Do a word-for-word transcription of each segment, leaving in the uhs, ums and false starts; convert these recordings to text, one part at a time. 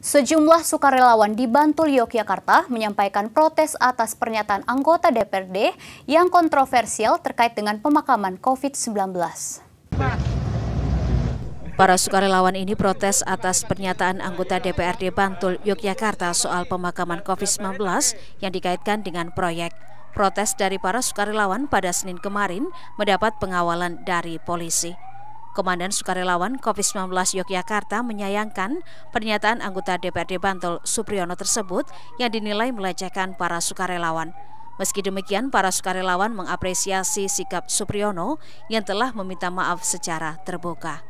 Sejumlah sukarelawan di Bantul, Yogyakarta menyampaikan protes atas pernyataan anggota D P R D yang kontroversial terkait dengan pemakaman COVID sembilan belas. Para sukarelawan ini protes atas pernyataan anggota D P R D Bantul, Yogyakarta soal pemakaman COVID sembilan belas yang dikaitkan dengan proyek. Protes dari para sukarelawan pada Senin kemarin mendapat pengawalan dari polisi. Komandan Sukarelawan COVID sembilan belas Yogyakarta menyayangkan pernyataan anggota D P R D Bantul, Supriyono tersebut yang dinilai melecehkan para sukarelawan. Meski demikian, para sukarelawan mengapresiasi sikap Supriyono yang telah meminta maaf secara terbuka.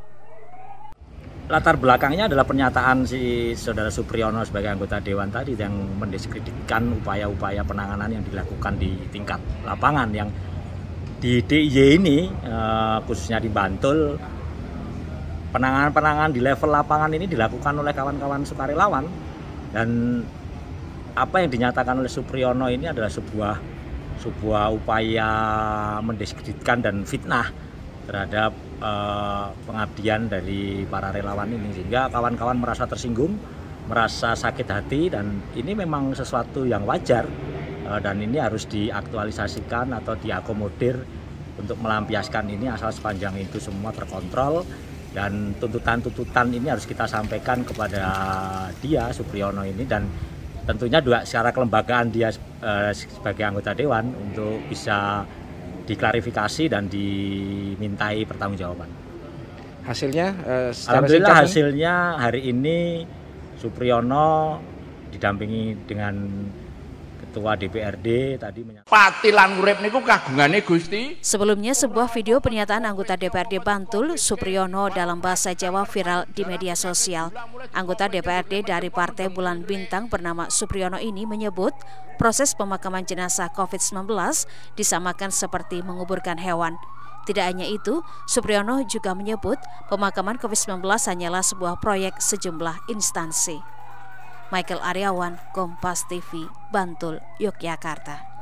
Latar belakangnya adalah pernyataan si saudara Supriyono sebagai anggota Dewan tadi yang mendiskreditkan upaya-upaya penanganan yang dilakukan di tingkat lapangan, yang di D I Y ini khususnya di Bantul, penanganan-penanganan di level lapangan ini dilakukan oleh kawan-kawan sukarelawan, dan apa yang dinyatakan oleh Supriyono ini adalah sebuah sebuah upaya mendiskreditkan dan fitnah terhadap eh, pengabdian dari para relawan ini, sehingga kawan-kawan merasa tersinggung, merasa sakit hati, dan ini memang sesuatu yang wajar eh, dan ini harus diaktualisasikan atau diakomodir untuk melampiaskan ini, asal sepanjang itu semua terkontrol. Dan tuntutan-tuntutan ini harus kita sampaikan kepada dia, Supriyono ini, dan tentunya juga secara kelembagaan dia eh, sebagai anggota Dewan untuk bisa diklarifikasi dan dimintai pertanggungjawaban. Hasilnya eh, Alhamdulillah hasilnya hari ini Supriyono didampingi dengan Ketua D P R D tadi patilan urip niku kagungane Gusti. Sebelumnya, sebuah video pernyataan anggota D P R D Bantul, Supriyono dalam bahasa Jawa viral di media sosial. Anggota D P R D dari Partai Bulan Bintang bernama Supriyono ini menyebut proses pemakaman jenazah COVID sembilan belas disamakan seperti menguburkan hewan. Tidak hanya itu, Supriyono juga menyebut pemakaman COVID sembilan belas hanyalah sebuah proyek sejumlah instansi. Michael Aryawan, Kompas T V, Bantul, Yogyakarta.